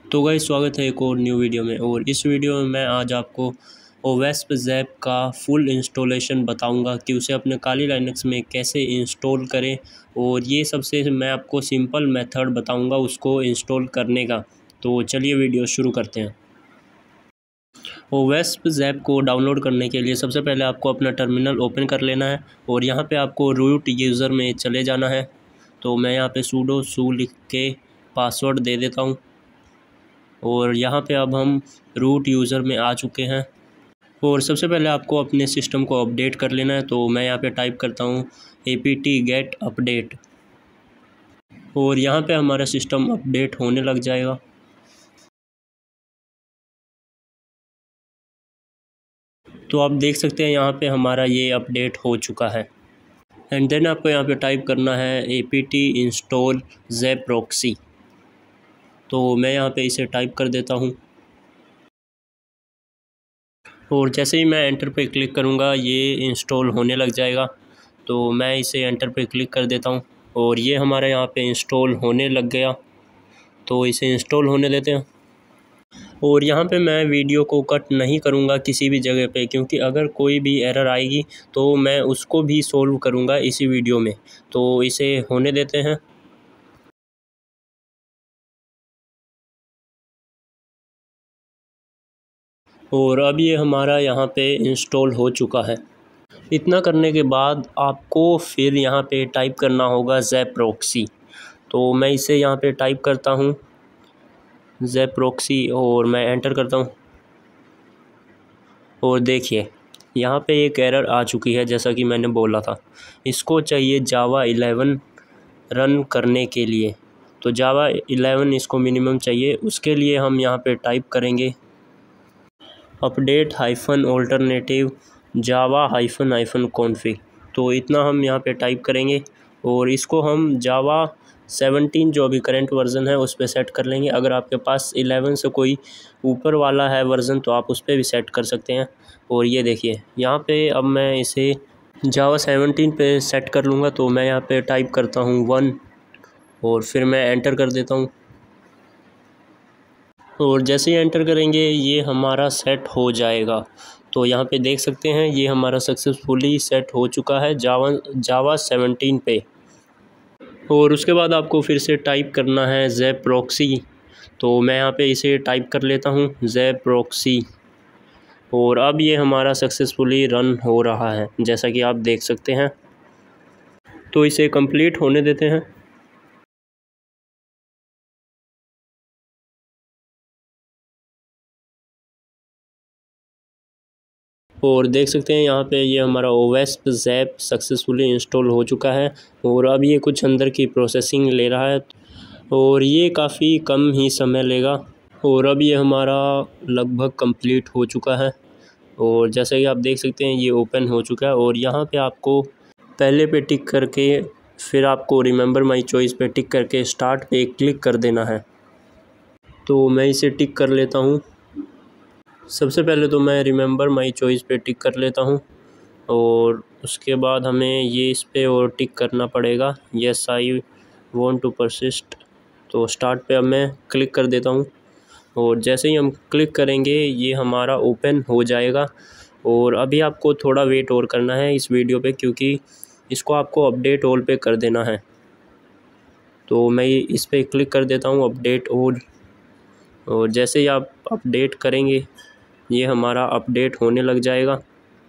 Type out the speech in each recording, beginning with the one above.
तो गाइस स्वागत है एक और न्यू वीडियो में। और इस वीडियो में मैं आज आपको OWASP ZAP का फुल इंस्टॉलेशन बताऊंगा कि उसे अपने काली लाइनक्स में कैसे इंस्टॉल करें। और ये सबसे मैं आपको सिंपल मेथड बताऊंगा उसको इंस्टॉल करने का। तो चलिए वीडियो शुरू करते हैं। OWASP ZAP को डाउनलोड करने के लिए सबसे पहले आपको अपना टर्मिनल ओपन कर लेना है और यहाँ पर आपको रूट यूज़र में चले जाना है। तो मैं यहाँ पर sudo su लिख के पासवर्ड दे देता हूँ और यहाँ पे अब हम रूट यूज़र में आ चुके हैं। और सबसे पहले आपको अपने सिस्टम को अपडेट कर लेना है। तो मैं यहाँ पे टाइप करता हूँ apt get update और यहाँ पे हमारा सिस्टम अपडेट होने लग जाएगा। तो आप देख सकते हैं यहाँ पे हमारा ये अपडेट हो चुका है। एंड देन आपको यहाँ पे टाइप करना है apt install zap proxy। तो मैं यहाँ पे इसे टाइप कर देता हूँ और जैसे ही मैं एंटर पे क्लिक करूँगा ये इंस्टॉल होने लग जाएगा। तो मैं इसे एंटर पे क्लिक कर देता हूँ और ये हमारे यहाँ पे इंस्टॉल होने लग गया। तो इसे इंस्टॉल होने देते हैं और यहाँ पे मैं वीडियो को कट नहीं करूँगा किसी भी जगह पे, क्योंकि अगर कोई भी एरर आएगी तो मैं उसको भी सोल्व करूँगा इसी वीडियो में। तो इसे होने देते हैं। और अब ये हमारा यहाँ पे इंस्टॉल हो चुका है। इतना करने के बाद आपको फिर यहाँ पे टाइप करना होगा ZAP proxy। तो मैं इसे यहाँ पे टाइप करता हूँ ZAP proxy और मैं एंटर करता हूँ और देखिए यहाँ पे एक एरर आ चुकी है जैसा कि मैंने बोला था। इसको चाहिए Java 11 रन करने के लिए। तो Java 11 इसको मिनिमम चाहिए। उसके लिए हम यहाँ पे टाइप करेंगे update-alternative java-config। तो इतना हम यहाँ पे टाइप करेंगे और इसको हम Java 17 जो अभी करंट वर्ज़न है उस पर सेट कर लेंगे। अगर आपके पास 11 से कोई ऊपर वाला है वर्ज़न तो आप उस पर भी सेट कर सकते हैं। और ये देखिए यहाँ पे अब मैं इसे Java 17 पे सेट कर लूँगा। तो मैं यहाँ पे टाइप करता हूँ 1 और फिर मैं एंटर कर देता हूँ। और जैसे ही एंटर करेंगे ये हमारा सेट हो जाएगा। तो यहाँ पे देख सकते हैं ये हमारा सक्सेसफुली सेट हो चुका है Java 17 पे। और उसके बाद आपको फिर से टाइप करना है ZAP proxy। तो मैं यहाँ पे इसे टाइप कर लेता हूँ ZAP proxy और अब ये हमारा सक्सेसफुली रन हो रहा है जैसा कि आप देख सकते हैं। तो इसे कंप्लीट होने देते हैं। और देख सकते हैं यहाँ पे ये हमारा OWASP ZAP सक्सेसफुली इंस्टॉल हो चुका है। और अब ये कुछ अंदर की प्रोसेसिंग ले रहा है और ये काफ़ी कम ही समय लेगा। और अब ये हमारा लगभग कंप्लीट हो चुका है और जैसे कि आप देख सकते हैं ये ओपन हो चुका है। और यहाँ पे आपको पहले पे टिक करके फिर आपको रिमेंबर माई चॉइस पे टिक करके स्टार्ट पे क्लिक कर देना है। तो मैं इसे टिक कर लेता हूँ। सबसे पहले तो मैं रिमेंबर माई चॉइस पे टिक कर लेता हूँ और उसके बाद हमें ये इस पे और टिक करना पड़ेगा yes I want to persist. तो स्टार्ट पे अब मैं क्लिक कर देता हूँ और जैसे ही हम क्लिक करेंगे ये हमारा ओपन हो जाएगा। और अभी आपको थोड़ा वेट और करना है इस वीडियो पे, क्योंकि इसको आपको अपडेट ऑल पे कर देना है। तो मैं इस पे क्लिक कर देता हूँ अपडेट ऑल और जैसे ही आप अपडेट करेंगे ये हमारा अपडेट होने लग जाएगा।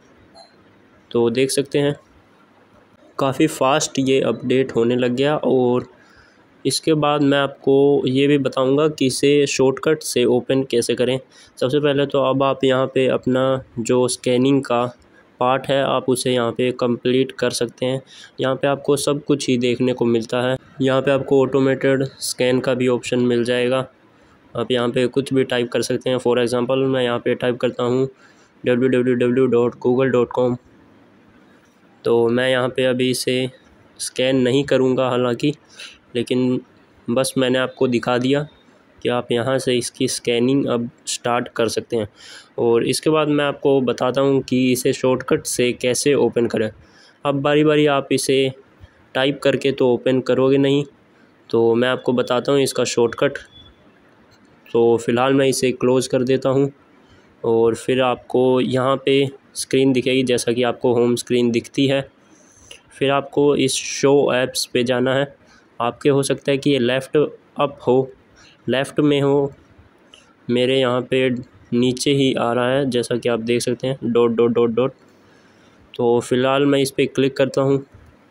तो देख सकते हैं काफ़ी फ़ास्ट ये अपडेट होने लग गया। और इसके बाद मैं आपको ये भी बताऊंगा कि इसे शॉर्टकट से ओपन कैसे करें। सबसे पहले तो अब आप यहाँ पे अपना जो स्कैनिंग का पार्ट है आप उसे यहाँ पे कंप्लीट कर सकते हैं। यहाँ पे आपको सब कुछ ही देखने को मिलता है। यहाँ पे आपको ऑटोमेटेड स्कैन का भी ऑप्शन मिल जाएगा। आप यहाँ पे कुछ भी टाइप कर सकते हैं। फॉर एग्ज़ाम्पल मैं यहाँ पे टाइप करता हूँ www.google.com। तो मैं यहाँ पे अभी इसे स्कैन नहीं करूँगा हालांकि, लेकिन बस मैंने आपको दिखा दिया कि आप यहाँ से इसकी स्कैनिंग अब स्टार्ट कर सकते हैं। और इसके बाद मैं आपको बताता हूँ कि इसे शॉर्टकट से कैसे ओपन करें। अब बारी बारी आप इसे टाइप करके तो ओपन करोगे नहीं, तो मैं आपको बताता हूँ इसका शॉर्टकट। तो फ़िलहाल मैं इसे क्लोज़ कर देता हूँ। और फिर आपको यहाँ पे स्क्रीन दिखेगी, जैसा कि आपको होम स्क्रीन दिखती है। फिर आपको इस शो ऐप्स पे जाना है। आपके हो सकता है कि ये लेफ़्ट अप हो, लेफ़्ट में हो, मेरे यहाँ पे नीचे ही आ रहा है, जैसा कि आप देख सकते हैं डॉट डॉट डॉट डॉट। तो फ़िलहाल मैं इस पर क्लिक करता हूँ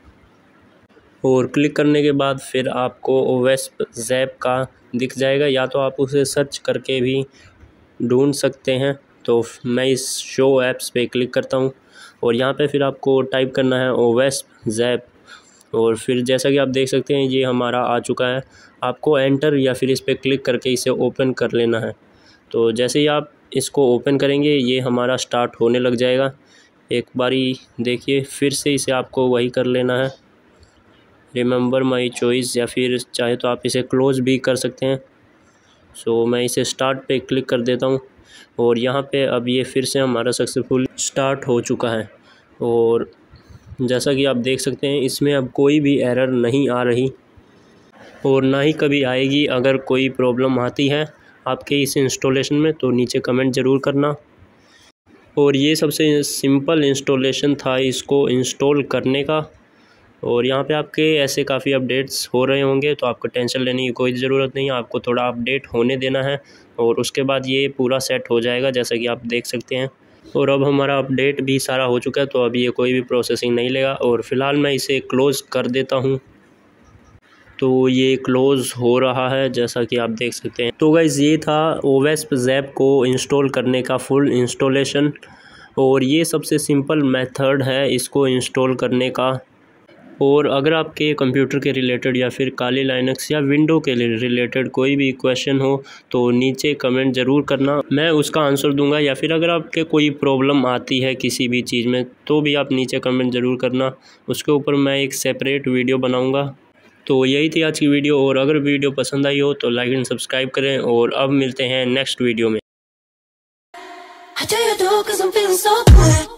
और क्लिक करने के बाद फिर आपको OWASP ZAP का दिख जाएगा, या तो आप उसे सर्च करके भी ढूंढ सकते हैं। तो मैं इस शो ऐप्स पे क्लिक करता हूँ और यहाँ पे फिर आपको टाइप करना है OWASP ZAP। और फिर जैसा कि आप देख सकते हैं ये हमारा आ चुका है। आपको एंटर या फिर इस पर क्लिक करके इसे ओपन कर लेना है। तो जैसे ही आप इसको ओपन करेंगे ये हमारा स्टार्ट होने लग जाएगा। एक बारी देखिए, फिर से इसे आपको वही कर लेना है, रिमेंबर माई चॉइस, या फिर चाहे तो आप इसे क्लोज़ भी कर सकते हैं। सो मैं इसे स्टार्ट पे क्लिक कर देता हूँ और यहाँ पे अब ये फिर से हमारा सक्सेसफुल स्टार्ट हो चुका है। और जैसा कि आप देख सकते हैं इसमें अब कोई भी एरर नहीं आ रही और ना ही कभी आएगी। अगर कोई प्रॉब्लम आती है आपके इस इंस्टॉलेशन में तो नीचे कमेंट ज़रूर करना। और ये सबसे सिंपल इंस्टॉलेशन था इसको इंस्टॉल करने का। और यहाँ पे आपके ऐसे काफ़ी अपडेट्स हो रहे होंगे, तो आपको टेंशन लेने की कोई ज़रूरत नहीं है। आपको थोड़ा अपडेट होने देना है और उसके बाद ये पूरा सेट हो जाएगा, जैसा कि आप देख सकते हैं। और अब हमारा अपडेट भी सारा हो चुका है, तो अब ये कोई भी प्रोसेसिंग नहीं लेगा। और फ़िलहाल मैं इसे क्लोज़ कर देता हूँ। तो ये क्लोज़ हो रहा है, जैसा कि आप देख सकते हैं। तो गाइज़ ये था OWASP ZAP को इंस्टॉल करने का फुल इंस्टॉलेशन। और ये सबसे सिंपल मेथड है इसको इंस्टॉल करने का। और अगर आपके कंप्यूटर के रिलेटेड या फिर काली लाइनक्स या विंडो के रिलेटेड कोई भी क्वेश्चन हो तो नीचे कमेंट ज़रूर करना, मैं उसका आंसर दूंगा। या फिर अगर आपके कोई प्रॉब्लम आती है किसी भी चीज़ में तो भी आप नीचे कमेंट ज़रूर करना, उसके ऊपर मैं एक सेपरेट वीडियो बनाऊंगा। तो यही थी आज की वीडियो। और अगर वीडियो पसंद आई हो तो लाइक एंड सब्सक्राइब करें और अब मिलते हैं नेक्स्ट वीडियो में।